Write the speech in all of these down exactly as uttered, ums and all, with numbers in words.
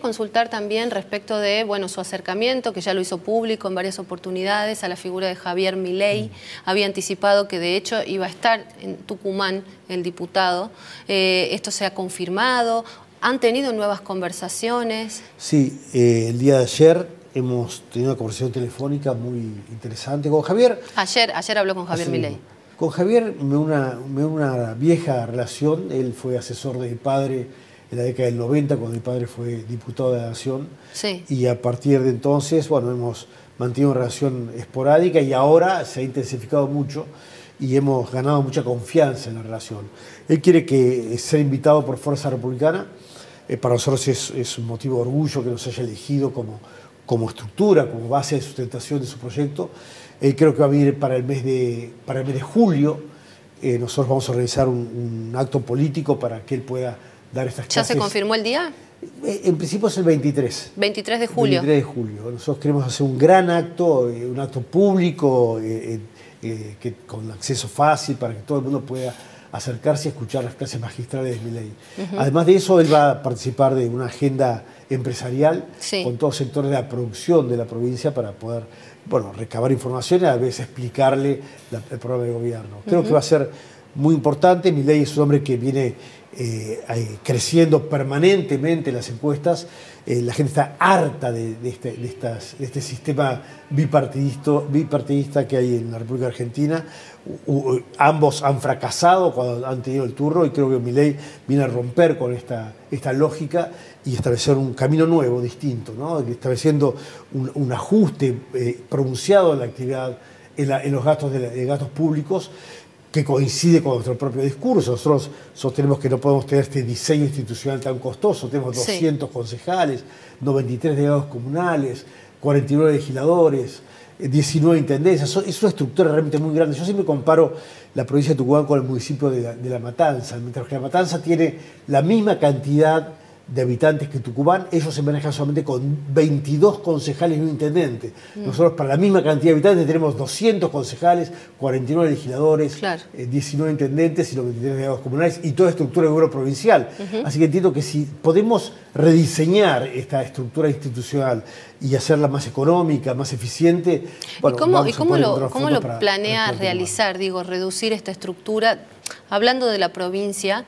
consultar también respecto de, bueno, su acercamiento, que ya lo hizo público en varias oportunidades, a la figura de Javier Milei. Mm. Había anticipado que de hecho iba a estar en Tucumán el diputado. Eh, ¿Esto se ha confirmado? ¿Han tenido nuevas conversaciones? Sí, eh, el día de ayer hemos tenido una conversación telefónica muy interesante con Javier. Ayer, ayer habló con Javier Milei. Con Javier me una, me una vieja relación. Él fue asesor de mi padre en la década del noventa, cuando mi padre fue diputado de la Nación. Sí. Y a partir de entonces, bueno, hemos mantenido una relación esporádica y ahora se ha intensificado mucho y hemos ganado mucha confianza en la relación. Él quiere que sea invitado por Fuerza Republicana. Eh, para nosotros es, es un motivo de orgullo que nos haya elegido como, como estructura, como base de sustentación de su proyecto. Él creo que va a venir para el mes de, para el mes de julio. Eh, nosotros vamos a organizar un, un acto político para que él pueda dar estas clases. ¿Ya se confirmó el día? Eh, en principio es el veintitrés. veintitrés de julio. veintitrés de julio. Nosotros queremos hacer un gran acto, eh, un acto público, eh, eh, que, con acceso fácil para que todo el mundo pueda acercarse y escuchar las clases magistrales de Milei. Uh-huh. Además de eso, él va a participar de una agenda empresarial, sí, con todos los sectores de la producción de la provincia para poder, bueno, recabar información y a veces explicarle la, el programa de gobierno. Creo uh-huh. que va a ser muy importante. Milei es un hombre que viene eh, eh, creciendo permanentemente en las encuestas. Eh, la gente está harta de, de, este, de, estas, de este sistema bipartidista, bipartidista que hay en la República Argentina. U, u, ambos han fracasado cuando han tenido el turno y creo que Milei viene a romper con esta, esta lógica y establecer un camino nuevo, distinto, ¿no? Estableciendo un, un ajuste eh, pronunciado en la actividad, en, la, en los gastos, de, la, de gastos públicos, que coincide con nuestro propio discurso. Nosotros sostenemos que no podemos tener este diseño institucional tan costoso. Tenemos doscientos sí. concejales, noventa y tres delegados comunales, cuarenta y nueve legisladores, diecinueve intendencias. Es una estructura realmente muy grande. Yo siempre comparo la provincia de Tucumán con el municipio de la, de la Matanza. Mientras que La Matanza tiene la misma cantidad de habitantes que Tucumán, ellos se manejan solamente con veintidós concejales y un intendente. Mm. Nosotros para la misma cantidad de habitantes tenemos doscientos concejales, cuarenta y nueve legisladores, claro. eh, diecinueve intendentes y los veintitrés delegados comunales y toda estructura de gobierno provincial. Uh-huh. Así que entiendo que si podemos rediseñar esta estructura institucional y hacerla más económica, más eficiente, bueno, ¿Y cómo, ¿y cómo lo, cómo lo para, planea para realizar, digo, reducir esta estructura? Hablando de la provincia,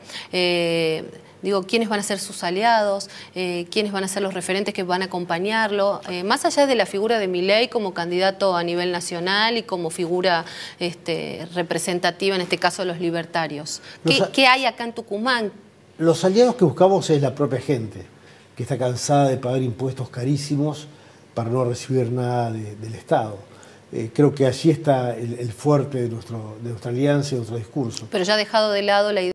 eh, digo, ¿quiénes van a ser sus aliados? Eh, ¿Quiénes van a ser los referentes que van a acompañarlo? Eh, más allá de la figura de Milei como candidato a nivel nacional y como figura este, representativa, en este caso de los libertarios. ¿Qué, los, ¿Qué hay acá en Tucumán? Los aliados que buscamos es la propia gente, que está cansada de pagar impuestos carísimos para no recibir nada de, del Estado. Eh, creo que allí está el, el fuerte de, nuestro, de nuestra alianza y de nuestro discurso. Pero ya ha dejado de lado la idea